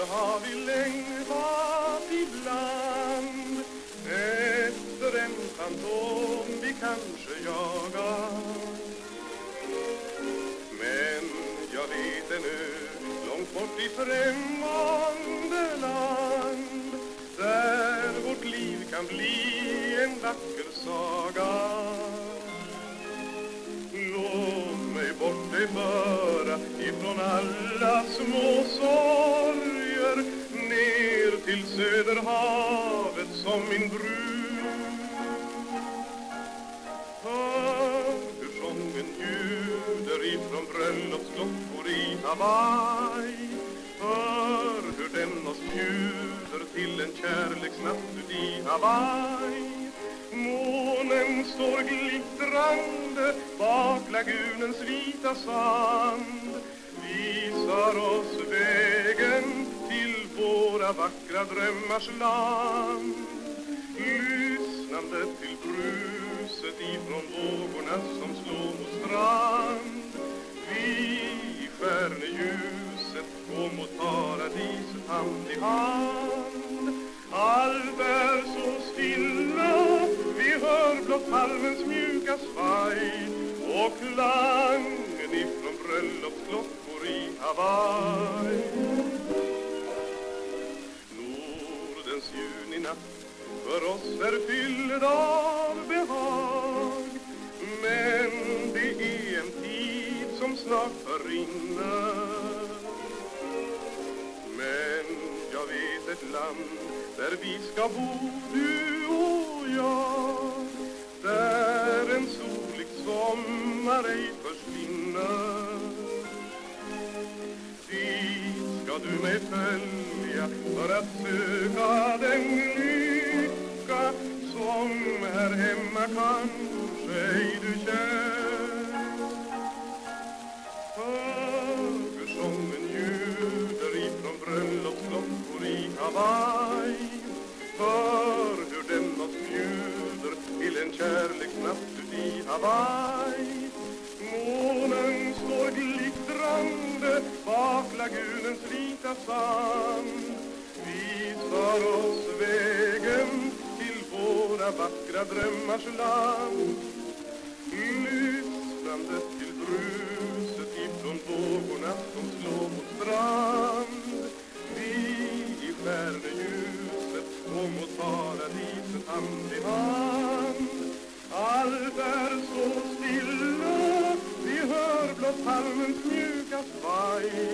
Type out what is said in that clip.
har vi längtat ibland efter en fantom vi kanske jagar. Men jag vet ännu, långt bort i främmande land, där vårt liv kan bli en vacker saga. Låt mig bort dig föra ifrån alla små sorger, ner till Söderhavet som min brud. Hör hur sången ljuder ifrån bröllopsklockor i Hawaii. Hör hur den oss bjuder till en kärleksnatt i Hawaii. Månen står glittrande bak lagunens vita sand, visar oss vägen till våra vackra drömmars land. Lyssnande till bruset ifrån vågorna som slår mot strand, vi i stjärneljuset går mot paradiset hand i hand. Allt är så stilla, vi hör blott palmens mjuka svaj och klangen ifrån bröllopsklockor i Hawaii. Nordens juninatt för oss är fylld av behag, men det är en tid som snart förrinner. Men jag vet ett land där vi ska bo, du och jag, där en solig sommar ej försvinner. Dit ska du mig följa för att söka den lycka som här hemma kanske ej du känner. Hör sången ljuder ifrån bröllopsklockor i Hawaii. Hör hur den oss bjuder till en kärleksnatt ut i Hawaii. Månen står glittrande bak lagunens vita sand, visar oss vägen till våra vackra drömmars land. Lyssnande till bruset ifrån vågorna som slår mot strand, vi i stjärneljuset går mot paradiset hand i hand. Allt är så stilla, vi hör blott palmens mjuka svaj